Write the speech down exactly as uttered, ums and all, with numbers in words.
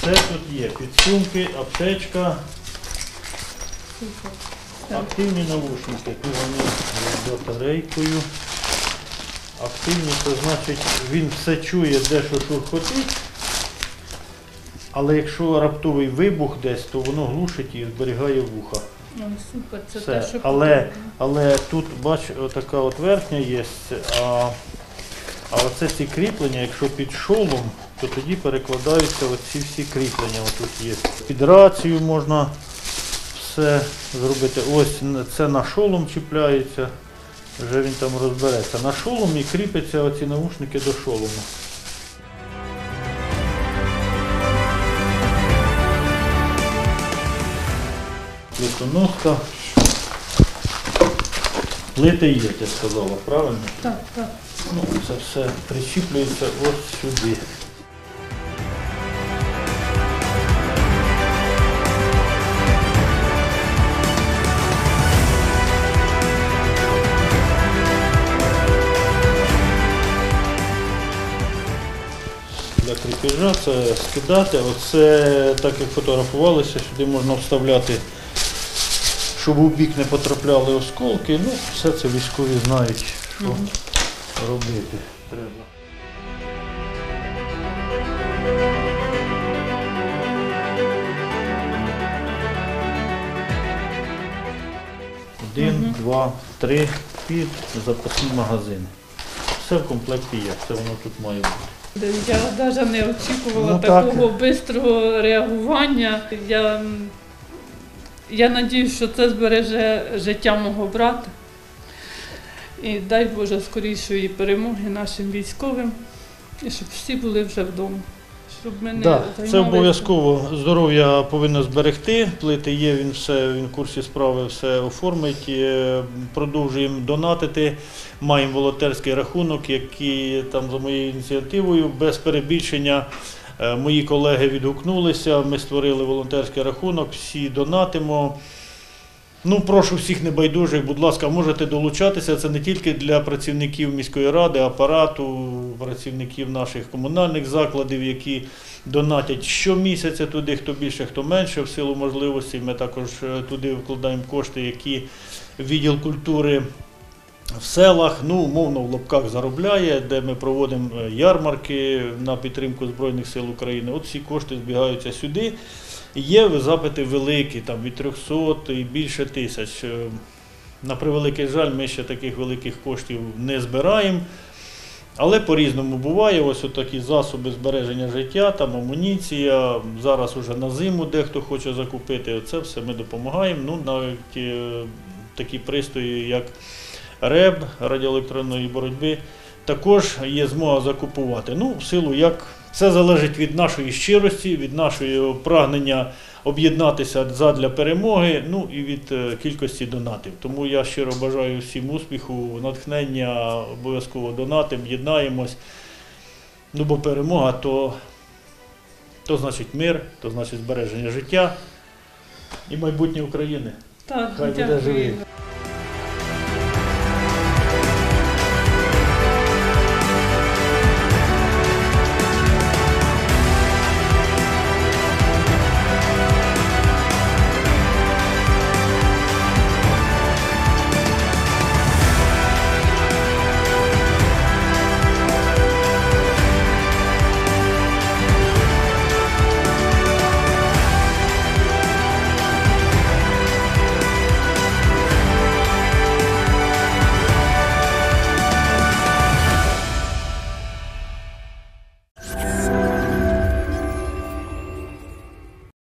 Все тут є. Підсумки, аптечка. Активні навушники. Тут вони з батарейкою. Активні, то значить він все чує, де що шурхотить. Але якщо раптовий вибух десь, то воно глушить і зберігає вуха. О, супер, це Все. те, що але, але тут, бач, така от верхня є, а, а оце ці кріплення, якщо під шолом, то тоді перекладаються оці всі кріплення. Отут є. Під рацію можна все зробити. Ось це на шолом чіпляється, вже він там розбереться. На шолом і кріпляться оці навушники до шолому. Плитоноска. Плити є, ти сказала, правильно? Так, так. Ну, це все причіплюється ось сюди. Для кріпежа це скидати. Оце, так як фотографувалися, сюди можна вставляти, щоб у бік не потрапляли осколки. Ну, все це військові знають, що угу. робити треба. Один, угу. два, три під запасні магазини. Все в комплекті є, це воно тут має бути. Я навіть не очікувала ну, такого швидкого реагування. Я, я сподіваюся, що це збереже життя мого брата. І дай Боже скорішої перемоги нашим військовим, і щоб всі були вже вдома. Щоб ми не да, займалися. Це обов'язково. Здоров'я повинно зберегти. Плити є, він все, він в курсі справи все оформить. Продовжуємо донатити. Маємо волонтерський рахунок, який там за моєю ініціативою, без перебільшення, мої колеги відгукнулися, ми створили волонтерський рахунок, всі донатимо. Ну, прошу всіх небайдужих, будь ласка, можете долучатися. Це не тільки для працівників міської ради, апарату, працівників наших комунальних закладів, які донатять щомісяця туди, хто більше, хто менше, в силу можливості. Ми також туди вкладаємо кошти, які відділ культури в селах, ну, умовно, в лапках заробляє, де ми проводимо ярмарки на підтримку Збройних сил України. От всі кошти збігаються сюди. Є запити великі, там від трьохсот і більше тисяч. На превеликий жаль, ми ще таких великих коштів не збираємо. Але по-різному буває. Ось такі засоби збереження життя, там амуніція. Зараз уже на зиму дехто хоче закупити. Це все ми допомагаємо. Ну, навіть такі пристрої, як РЕБ, радіоелектронної боротьби, також є змога закупувати. Ну, в силу як це залежить від нашої щирості, від нашого прагнення об'єднатися задля перемоги, ну і від кількості донатів. Тому я щиро бажаю всім успіху, натхнення, обов'язково донатимо, єднаємось. Ну, бо перемога то, то значить мир, то значить збереження життя і майбутнє України. Так, хай буде живий.